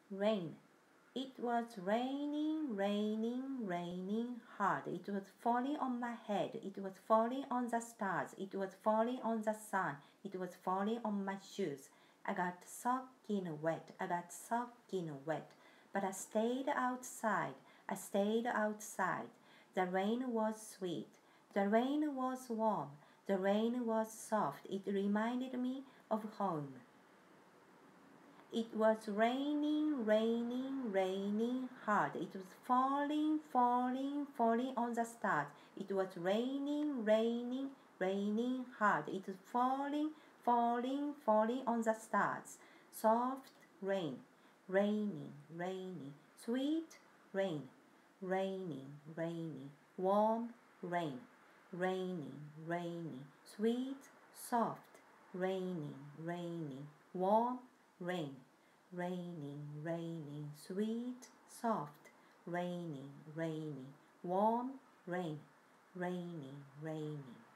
rain. It was raining, raining, raining hard. It was falling on my head. It was falling on the stars. It was falling on the sun. It was falling on my shoes. I got soaking wet. I got soaking wet. But I stayed outside. I stayed outside. The rain was sweet. The rain was warm. The rain was soft. It reminded me of home. It was raining, raining, raining hard. It was falling, falling, falling on the stars. It was raining, raining, raining hard. It was falling, falling, falling on the stars. Soft rain, raining, raining, sweet rain, raining, raining, warm rain, raining, raining, sweet, soft, raining, raining, warm rain, raining, raining, sweet, soft, raining, raining, warm rain, raining, raining.